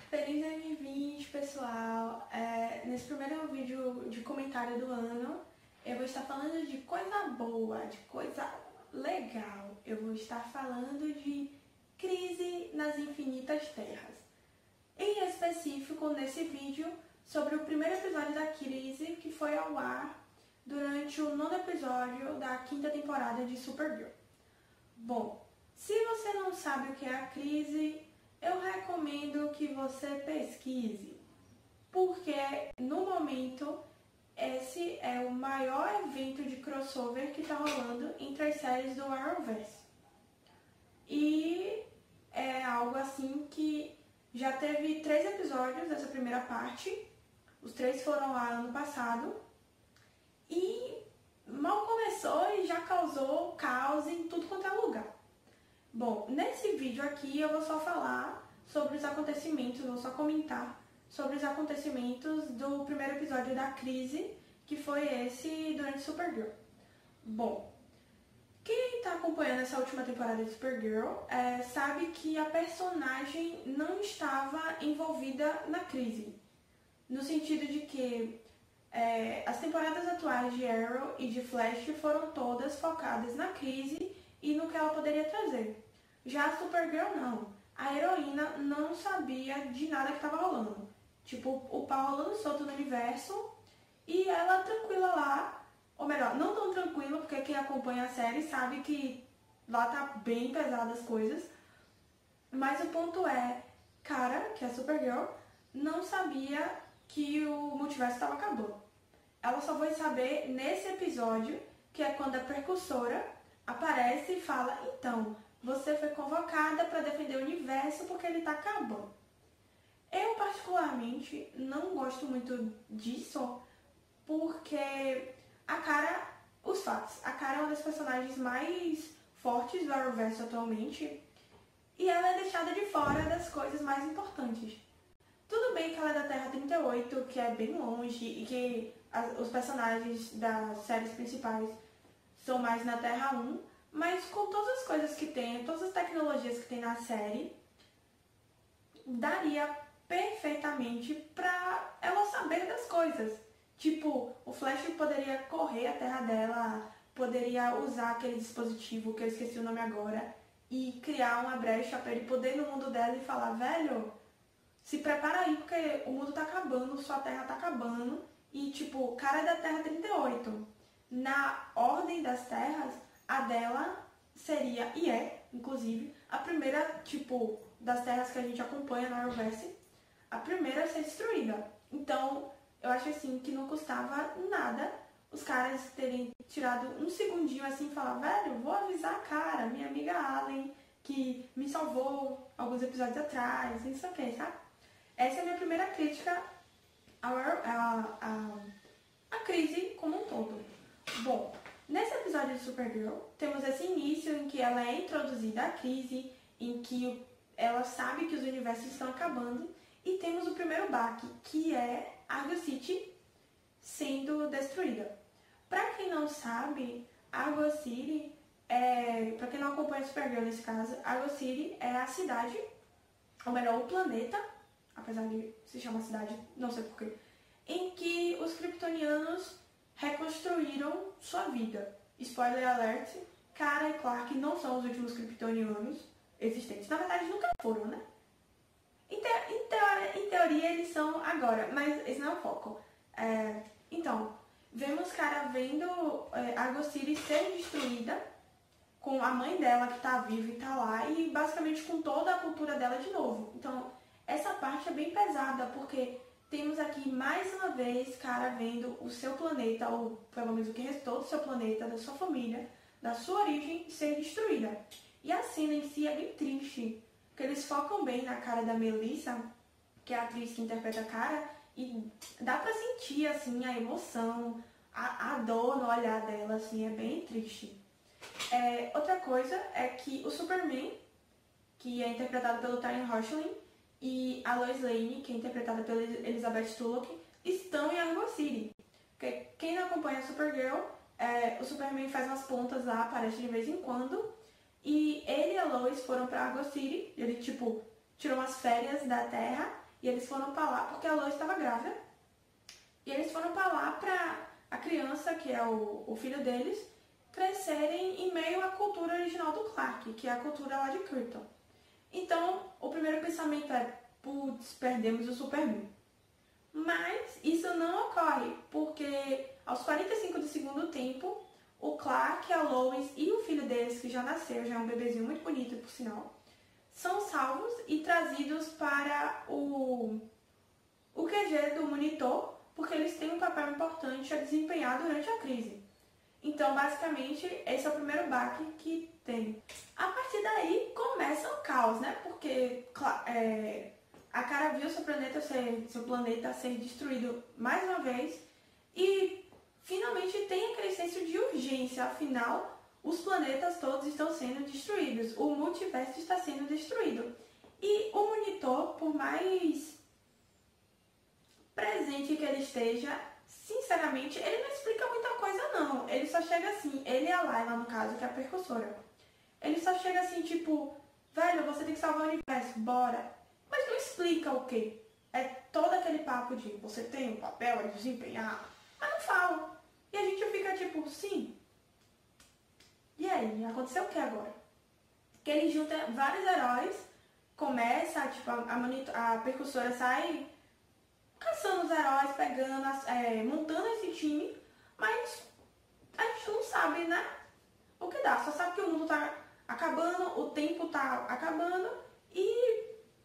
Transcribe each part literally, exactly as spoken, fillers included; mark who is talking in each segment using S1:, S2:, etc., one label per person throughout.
S1: Feliz dois mil e vinte, pessoal! É, nesse primeiro vídeo de comentário do ano, eu vou estar falando de coisa boa, de coisa legal. Eu vou estar falando de Crise nas Infinitas Terras. Em específico, nesse vídeo, sobre o primeiro episódio da Crise, que foi ao ar durante o nono episódio da quinta temporada de Supergirl. Bom, se você não sabe o que é a Crise, eu recomendo que você pesquise, porque no momento esse é o maior evento de crossover que está rolando entre as séries do Arrowverse. E é algo assim que já teve três episódios dessa primeira parte, os três foram lá ano passado, e mal começou e já causou caos em tudo quanto é lugar. Bom, nesse vídeo aqui eu vou só falar sobre os acontecimentos, vou só comentar sobre os acontecimentos do primeiro episódio da Crise, que foi esse durante Supergirl. Bom, quem está acompanhando essa última temporada de Supergirl é, sabe que a personagem não estava envolvida na crise, no sentido de que é, as temporadas atuais de Arrow e de Flash foram todas focadas na crise e no que ela poderia trazer. Já a Supergirl não. A heroína não sabia de nada que estava rolando. Tipo, o pau rolando solto no universo e ela tranquila lá, ou melhor, não tão tranquila, porque quem acompanha a série sabe que lá tá bem pesada as coisas. Mas o ponto é, cara, que a Supergirl não sabia que o multiverso estava acabando. Ela só foi saber nesse episódio, que é quando a Precursora aparece e fala, então, você foi convocada para defender o universo porque ele está acabando. Eu, particularmente, não gosto muito disso, porque a Kara, os fatos, a Kara é uma das personagens mais fortes do Arrowverse atualmente, e ela é deixada de fora das coisas mais importantes. Tudo bem que ela é da Terra trinta e oito, que é bem longe, e que as, os personagens das séries principais são mais na Terra um, mas com todas as coisas que tem, todas as tecnologias que tem na série, daria perfeitamente pra ela saber das coisas. Tipo, o Flash poderia correr a terra dela, poderia usar aquele dispositivo, que eu esqueci o nome agora, e criar uma brecha pra ele poder ir no mundo dela e falar, velho, se prepara aí porque o mundo tá acabando, sua terra tá acabando, e tipo, o cara é da Terra trinta e oito. Na ordem das terras, a dela seria, e é, inclusive, a primeira, tipo, das terras que a gente acompanha na Arrowverse, a primeira a ser destruída. Então, eu acho assim que não custava nada os caras terem tirado um segundinho assim e falar, velho, vou avisar a cara, minha amiga Allen, que me salvou alguns episódios atrás, isso aqui, sabe? Essa é a minha primeira crítica à, à, à, à crise como um todo. Bom, nesse episódio de Supergirl, temos esse início em que ela é introduzida à crise, em que ela sabe que os universos estão acabando, e temos o primeiro baque, que é Argo City sendo destruída. Pra quem não sabe, Argo City, é, pra quem não acompanha Supergirl nesse caso, Argo City é a cidade, ou melhor, o planeta, apesar de se chamar cidade, não sei porquê, em que os kryptonianos reconstruíram sua vida. Spoiler alert, Kara e Clark não são os últimos kryptonianos existentes. Na verdade, nunca foram, né? Em, te em, teoria, em teoria, eles são agora, mas esse não é o foco. É, então, vemos Kara vendo é, Argo City ser destruída, com a mãe dela que tá viva e tá lá, e basicamente com toda a cultura dela de novo. Então, essa parte é bem pesada, porque temos aqui mais uma vez Kara vendo o seu planeta, ou pelo menos o que restou do seu planeta, da sua família, da sua origem, ser destruída. E a cena em si é bem triste, porque eles focam bem na cara da Melissa, que é a atriz que interpreta a Kara, e dá pra sentir assim, a emoção, a, a dor no olhar dela, assim, é bem triste. É, outra coisa é que o Superman, que é interpretado pelo Tyrion Hoechlin, e a Lois Lane, que é interpretada pela Elizabeth Tulloch, estão em Argo City. Porque quem não acompanha a Supergirl, é, o Superman faz umas pontas lá, aparece de vez em quando, e ele e a Lois foram pra Argo City, ele, tipo, tirou umas férias da Terra, E eles foram pra lá porque a Lois estava grávida. E eles foram pra lá pra a criança, que é o, o filho deles, crescerem em meio à cultura original do Clark, que é a cultura lá de Krypton. Então, o primeiro pensamento é, putz, perdemos o Superman. Mas isso não ocorre, porque aos quarenta e cinco do segundo tempo, o Clark, a Lois e o filho deles, que já nasceu, já é um bebezinho muito bonito, por sinal, são salvos e trazidos para o, o Q G do Monitor, porque eles têm um papel importante a desempenhar durante a crise. Então, basicamente, esse é o primeiro baque que tem. A partir daí, começa o caos, né? Porque é, a Kara viu seu planeta, ser, seu planeta ser destruído mais uma vez e, finalmente, tem aquele senso de urgência. Afinal, os planetas todos estão sendo destruídos. O multiverso está sendo destruído. E o Monitor, por mais presente que ele esteja, sinceramente, ele não explica muita coisa, não. Ele só chega assim, ele e a Layla, no caso, que é a percussora. Ele só chega assim, tipo, velho, você tem que salvar o universo, bora. Mas não explica o quê. É todo aquele papo de você tem um papel a desempenhar, mas não fala. E a gente fica tipo, sim. E aí, aconteceu o que agora? Que ele junta vários heróis, começa, tipo, a, a, a percussora sai caçando os heróis, pegando, é, montando esse time, mas a gente não sabe, né, o que dá. Só sabe que o mundo tá acabando, o tempo tá acabando e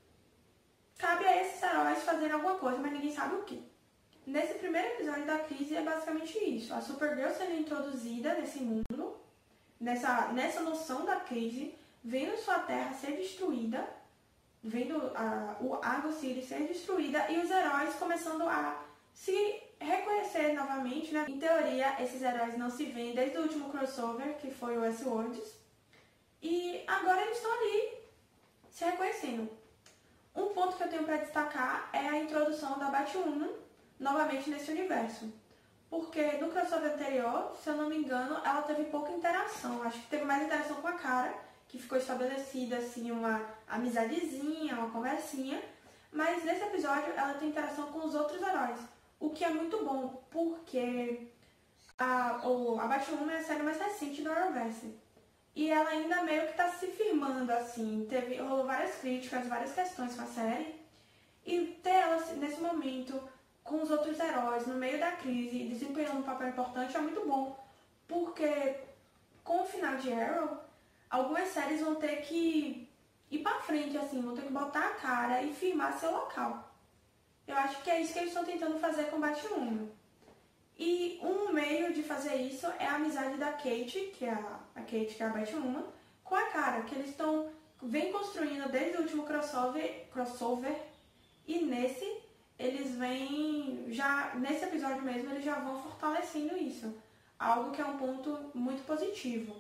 S1: cabe a esses heróis fazerem alguma coisa, mas ninguém sabe o que. Nesse primeiro episódio da crise é basicamente isso. A Supergirl sendo introduzida nesse mundo, nessa, nessa noção da crise, vendo sua terra ser destruída, vendo a, o Argo City ser destruída e os heróis começando a se reconhecer novamente, né? Em teoria, esses heróis não se veem desde o último crossover, que foi o S-Worlds, e agora eles estão ali se reconhecendo. Um ponto que eu tenho para destacar é a introdução da Batwoman novamente nesse universo. Porque no crossover anterior, se eu não me engano, ela teve pouca interação. Acho que teve mais interação com a Kara, que ficou estabelecida assim uma amizadezinha, uma conversinha, mas nesse episódio ela tem interação com os outros heróis, o que é muito bom, porque a, o, a Batwoman é a série mais recente do Arrowverse, e ela ainda meio que está se firmando, assim, teve, rolou várias críticas, várias questões com a série, e ter ela nesse momento com os outros heróis, no meio da crise, desempenhando um papel importante é muito bom, porque com o final de Arrow, algumas séries vão ter que ir pra frente, assim, vão ter que botar a cara e firmar seu local. Eu acho que é isso que eles estão tentando fazer com Batwoman. E um meio de fazer isso é a amizade da Kate, que é a, a Kate, que é a Batwoman, com a Kara, que eles estão vem construindo desde o último crossover, crossover e nesse eles vêm já nesse episódio mesmo eles já vão fortalecendo isso, algo que é um ponto muito positivo.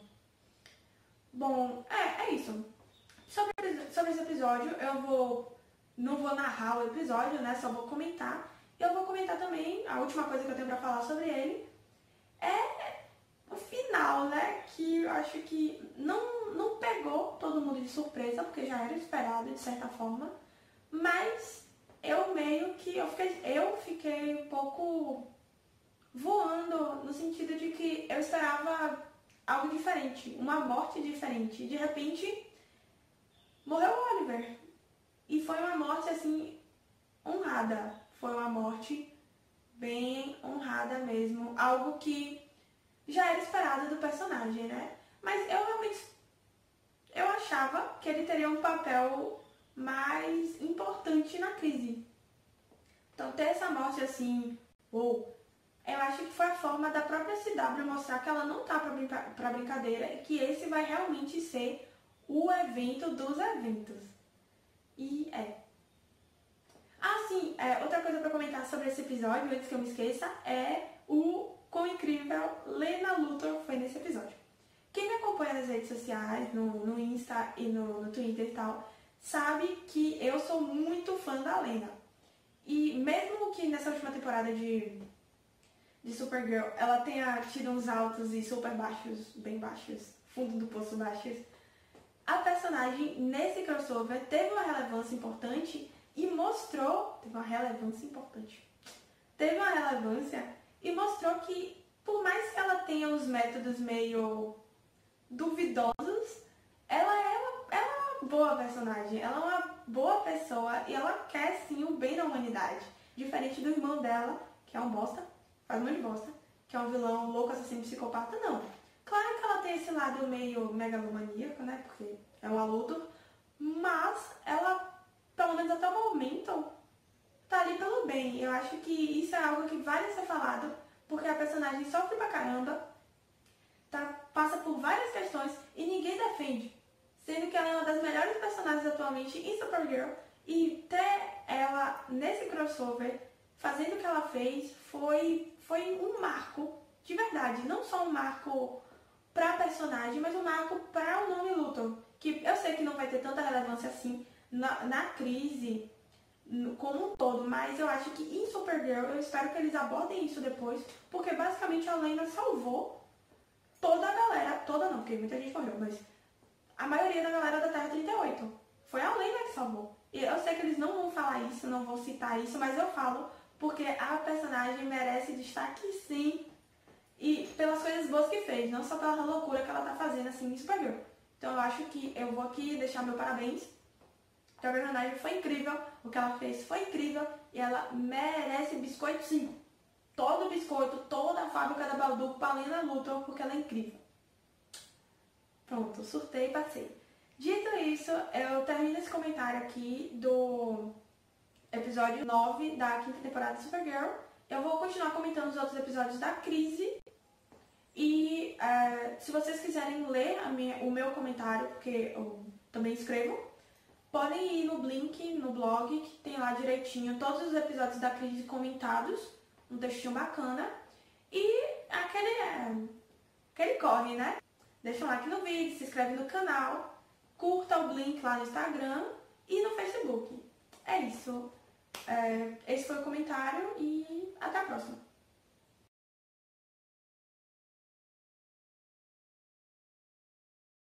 S1: Bom, é, é isso. Sobre, sobre esse episódio, eu vou não vou narrar o episódio, né? Só vou comentar. Eu vou comentar também, a última coisa que eu tenho pra falar sobre ele é o final, né? Que eu acho que não, não pegou todo mundo de surpresa, porque já era esperado de certa forma, mas eu meio que, eu fiquei, eu fiquei um pouco voando no sentido de que eu esperava algo diferente, uma morte diferente. De repente, morreu o Oliver. E foi uma morte, assim, honrada. Foi uma morte bem honrada mesmo. Algo que já era esperado do personagem, né? Mas eu realmente... eu achava que ele teria um papel mais importante na crise. Então, ter essa morte, assim... Uou, eu acho que foi a forma da própria C W mostrar que ela não tá pra, brinca pra brincadeira e que esse vai realmente ser o evento dos eventos. E é. Ah, sim, é, outra coisa pra comentar sobre esse episódio, antes que eu me esqueça, é o quão incrível Lena Luthor foi nesse episódio. Quem me acompanha nas redes sociais, no, no Insta e no, no Twitter e tal, sabe que eu sou muito fã da Lena. E mesmo que nessa última temporada de... de Supergirl, ela tenha tido uns altos e super baixos, bem baixos, fundo do poço baixos, a personagem nesse crossover teve uma relevância importante e mostrou, teve uma relevância importante, teve uma relevância e mostrou que, por mais que ela tenha os métodos meio duvidosos, ela é uma, ela é uma boa personagem, ela é uma boa pessoa e ela quer sim o bem da humanidade. Diferente do irmão dela, que é um bosta, faz muito bosta, que é um vilão louco, assassino, psicopata, não. Claro que ela tem esse lado meio megalomaníaco, né, porque é um Luthor, mas ela, pelo menos até o momento, tá ali pelo bem. Eu acho que isso é algo que vale ser falado, porque a personagem sofre pra caramba, tá, passa por várias questões e ninguém defende. Sendo que ela é uma das melhores personagens atualmente em Supergirl, e ter ela nesse crossover, fazendo o que ela fez, foi, foi um marco de verdade. Não só um marco pra personagem, mas um marco para o nome Luthor. Que eu sei que não vai ter tanta relevância assim na, na crise como um todo, mas eu acho que em Supergirl, eu espero que eles abordem isso depois, porque basicamente a Lena salvou toda a galera, toda não, porque muita gente morreu, mas a maioria da galera da Terra trinta e oito. Foi a Lena que salvou. E eu sei que eles não vão falar isso, não vão citar isso, mas eu falo porque a personagem merece destaque sim, e pelas coisas boas que fez, não só pela loucura que ela tá fazendo assim em Supergirl. Então eu acho que eu vou aqui deixar meu parabéns, porque a personagem foi incrível, o que ela fez foi incrível e ela merece biscoito sim. Todo o biscoito, toda a fábrica da Balduco pra Lena Luthor, porque ela é incrível. Pronto, surtei e passei. Dito isso, eu termino esse comentário aqui do episódio nove da quinta temporada de Supergirl. Eu vou continuar comentando os outros episódios da Crise. E uh, se vocês quiserem ler a minha, o meu comentário, porque eu também escrevo, podem ir no Blink, no blog, que tem lá direitinho todos os episódios da Crise comentados, um textinho bacana. E aquele, é, aquele corre, né? Deixa um like no vídeo, se inscreve no canal, curta o Blink lá no Instagram e no Facebook. É isso. É, esse foi o comentário e até a próxima.